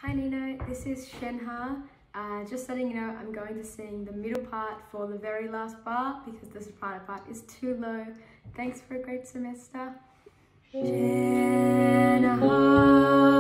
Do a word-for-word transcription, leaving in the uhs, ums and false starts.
Hi Nino, this is Shenha. Uh, just letting you know I'm going to sing the middle part for the very last bar because the soprano part is too low. Thanks for a great semester. Shenha.